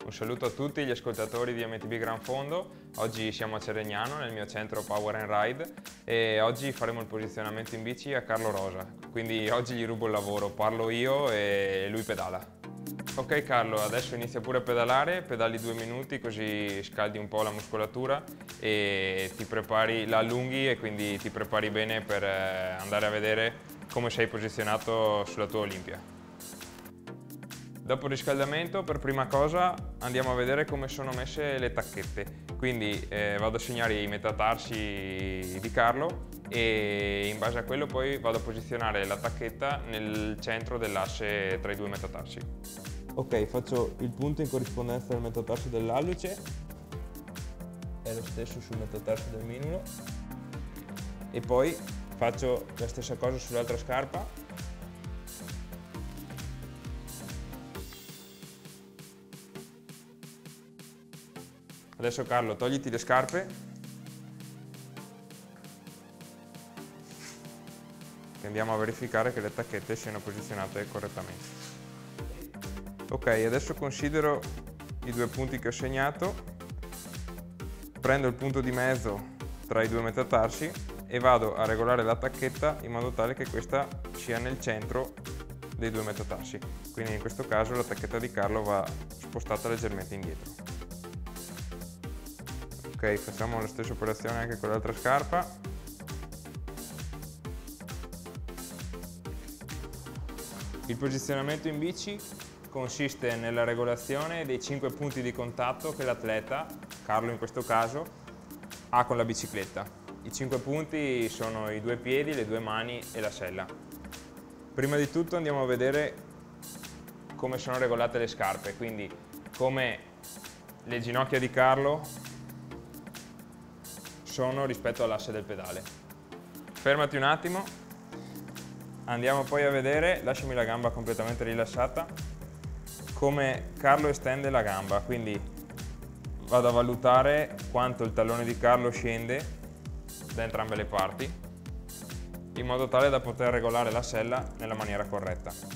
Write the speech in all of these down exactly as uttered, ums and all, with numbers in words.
Un saluto a tutti gli ascoltatori di M T B Gran Fondo. Oggi siamo a Cerregnano, nel mio centro Power and Ride, e oggi faremo il posizionamento in bici a Carlo Rosa. Quindi oggi gli rubo il lavoro, parlo io e lui pedala. Ok Carlo, adesso inizia pure a pedalare, pedali due minuti così scaldi un po' la muscolatura e ti prepari, la allunghi e quindi ti prepari bene per andare a vedere come sei posizionato sulla tua Olimpia. Dopo il riscaldamento, per prima cosa andiamo a vedere come sono messe le tacchette. Quindi eh, vado a segnare i metatarsi di Carlo e in base a quello poi vado a posizionare la tacchetta nel centro dell'asse tra i due metatarsi. Ok, faccio il punto in corrispondenza del metatarso dell'alluce e lo stesso sul metatarso del minulo e poi faccio la stessa cosa sull'altra scarpa. Adesso Carlo, togliti le scarpe e andiamo a verificare che le tacchette siano posizionate correttamente. Ok, adesso considero i due punti che ho segnato, prendo il punto di mezzo tra i due metatarsi e vado a regolare la tacchetta in modo tale che questa sia nel centro dei due metatarsi. Quindi in questo caso la tacchetta di Carlo va spostata leggermente indietro. Ok, facciamo la stessa operazione anche con l'altra scarpa. Il posizionamento in bici consiste nella regolazione dei cinque punti di contatto che l'atleta, Carlo in questo caso, ha con la bicicletta. I cinque punti sono i due piedi, le due mani e la sella. Prima di tutto andiamo a vedere come sono regolate le scarpe, quindi come le ginocchia di Carlo sono rispetto all'asse del pedale. Fermati un attimo, andiamo poi a vedere, lasciami la gamba completamente rilassata, come Carlo estende la gamba, quindi vado a valutare quanto il tallone di Carlo scende da entrambe le parti, in modo tale da poter regolare la sella nella maniera corretta.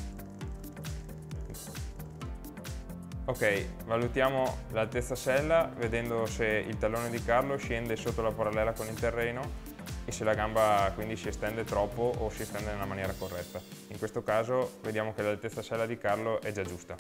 Ok, valutiamo l'altezza sella vedendo se il tallone di Carlo scende sotto la parallela con il terreno e se la gamba quindi si estende troppo o si estende nella maniera corretta. In questo caso vediamo che l'altezza sella di Carlo è già giusta.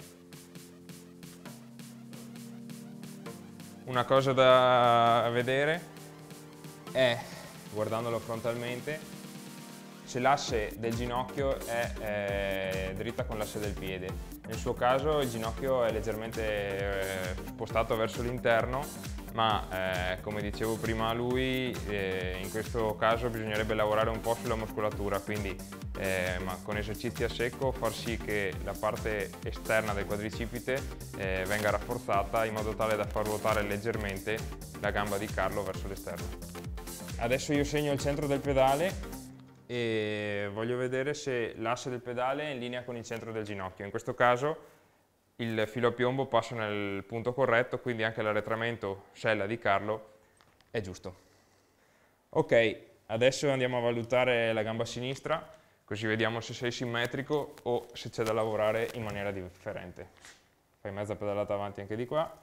Una cosa da vedere è, guardandolo frontalmente, se l'asse del ginocchio è eh, dritta con l'asse del piede. Nel suo caso il ginocchio è leggermente eh, spostato verso l'interno, ma eh, come dicevo prima a lui, eh, in questo caso bisognerebbe lavorare un po' sulla muscolatura, quindi eh, ma con esercizi a secco far sì che la parte esterna del quadricipite eh, venga rafforzata in modo tale da far ruotare leggermente la gamba di Carlo verso l'esterno. Adesso io segno il centro del pedale e voglio vedere se l'asse del pedale è in linea con il centro del ginocchio. In questo caso il filo a piombo passa nel punto corretto, quindi anche l'arretramento sella di Carlo è giusto. Ok, adesso andiamo a valutare la gamba sinistra, così vediamo se sei simmetrico o se c'è da lavorare in maniera differente. Fai mezza pedalata avanti anche di qua.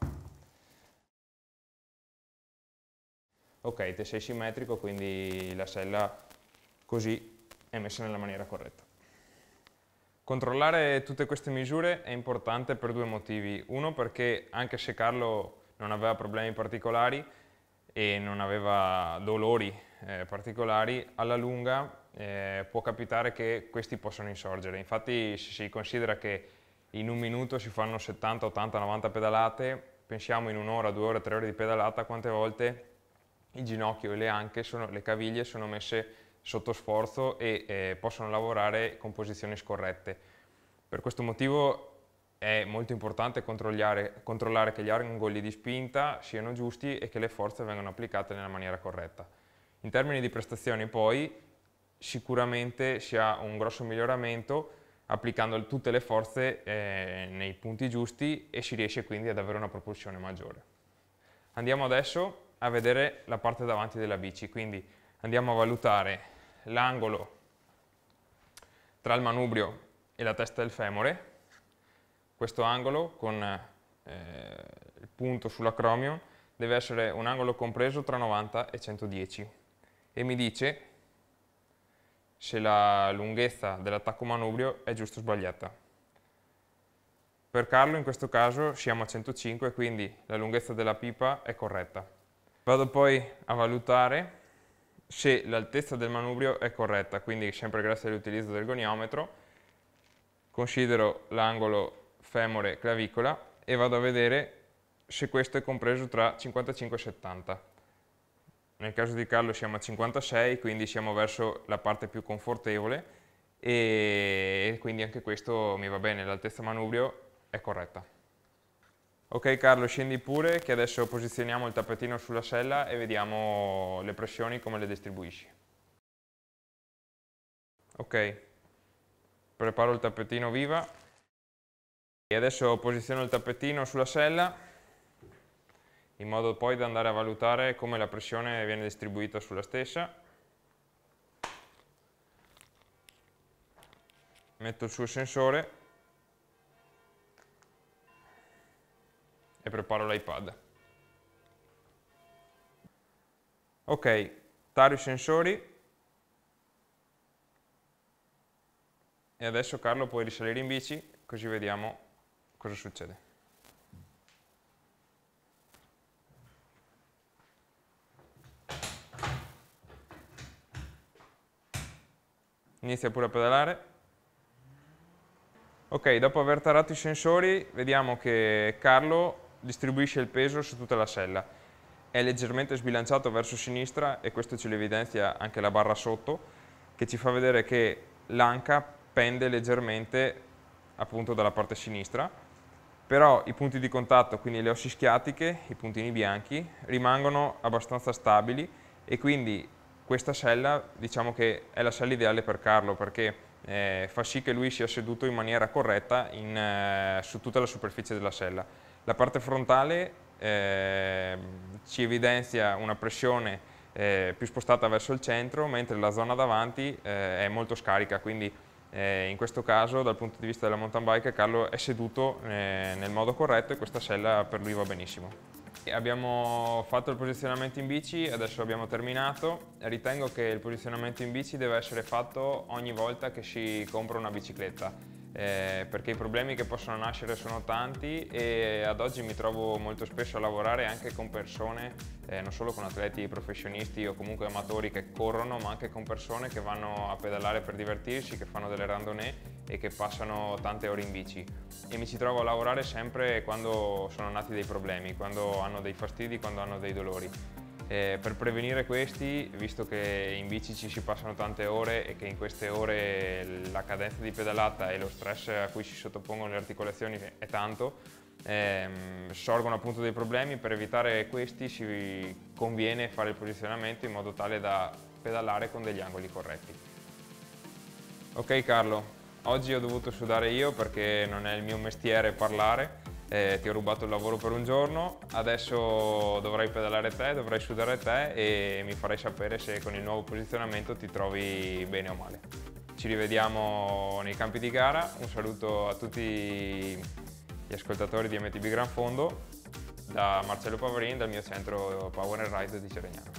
Ok, te sei simmetrico, quindi la sella così è messa nella maniera corretta. Controllare tutte queste misure è importante per due motivi. Uno, perché anche se Carlo non aveva problemi particolari e non aveva dolori eh, particolari, alla lunga eh, può capitare che questi possano insorgere. Infatti se si considera che in un minuto si fanno settanta, ottanta, novanta pedalate, pensiamo in un'ora, due ore, tre ore di pedalata, quante volte il ginocchio e le anche, sono, le caviglie sono messe sotto sforzo e eh, possono lavorare con posizioni scorrette. Per questo motivo è molto importante controllare, controllare che gli angoli di spinta siano giusti e che le forze vengano applicate nella maniera corretta. In termini di prestazioni poi sicuramente si ha un grosso miglioramento applicando tutte le forze eh, nei punti giusti e si riesce quindi ad avere una propulsione maggiore. Andiamo adesso a vedere la parte davanti della bici, quindi andiamo a valutare l'angolo tra il manubrio e la testa del femore. Questo angolo con eh, il punto sull'acromion deve essere un angolo compreso tra novanta e centodieci e mi dice se la lunghezza dell'attacco manubrio è giusta o sbagliata. Per Carlo in questo caso siamo a centocinque, quindi la lunghezza della pipa è corretta. Vado poi a valutare se l'altezza del manubrio è corretta, quindi sempre grazie all'utilizzo del goniometro considero l'angolo femore-clavicola e vado a vedere se questo è compreso tra cinquantacinque e settanta. Nel caso di Carlo siamo a cinquantasei, quindi siamo verso la parte più confortevole e quindi anche questo mi va bene, l'altezza manubrio è corretta. Ok Carlo, scendi pure che adesso posizioniamo il tappetino sulla sella e vediamo le pressioni come le distribuisci. Ok, preparo il tappetino viva e adesso posiziono il tappetino sulla sella in modo poi da andare a valutare come la pressione viene distribuita sulla stessa. Metto il suo sensore e preparo l'iPad. Ok, taro i sensori e adesso Carlo puoi risalire in bici così vediamo cosa succede. Inizia pure a pedalare. Ok, dopo aver tarato i sensori vediamo che Carlo distribuisce il peso su tutta la sella. È leggermente sbilanciato verso sinistra e questo ce lo evidenzia anche la barra sotto, che ci fa vedere che l'anca pende leggermente appunto dalla parte sinistra, però i punti di contatto, quindi le ossi schiatiche, i puntini bianchi, rimangono abbastanza stabili e quindi questa sella diciamo che è la sella ideale per Carlo perché eh, fa sì che lui sia seduto in maniera corretta in, eh, su tutta la superficie della sella. La parte frontale eh, ci evidenzia una pressione eh, più spostata verso il centro, mentre la zona davanti eh, è molto scarica, quindi eh, in questo caso dal punto di vista della mountain bike Carlo è seduto eh, nel modo corretto e questa sella per lui va benissimo. Abbiamo fatto il posizionamento in bici, adesso abbiamo terminato. Ritengo che il posizionamento in bici deve essere fatto ogni volta che si compra una bicicletta, eh, perché i problemi che possono nascere sono tanti e ad oggi mi trovo molto spesso a lavorare anche con persone, eh, non solo con atleti professionisti o comunque amatori che corrono, ma anche con persone che vanno a pedalare per divertirsi, che fanno delle randonnée e che passano tante ore in bici. E mi ci trovo a lavorare sempre quando sono nati dei problemi, quando hanno dei fastidi, quando hanno dei dolori. Eh, per prevenire questi, visto che in bici ci si passano tante ore e che in queste ore la cadenza di pedalata e lo stress a cui si sottopongono le articolazioni è tanto, ehm, sorgono appunto dei problemi. Per evitare questi si conviene fare il posizionamento in modo tale da pedalare con degli angoli corretti. Ok Carlo, oggi ho dovuto sudare io perché non è il mio mestiere parlare. Eh, ti ho rubato il lavoro per un giorno, adesso dovrai pedalare te, dovrai sudare te e mi farai sapere se con il nuovo posizionamento ti trovi bene o male. Ci rivediamo nei campi di gara, un saluto a tutti gli ascoltatori di M T B Gran Fondo, da Marcello Pavarin, dal mio centro Power and Ride di Ceregnano.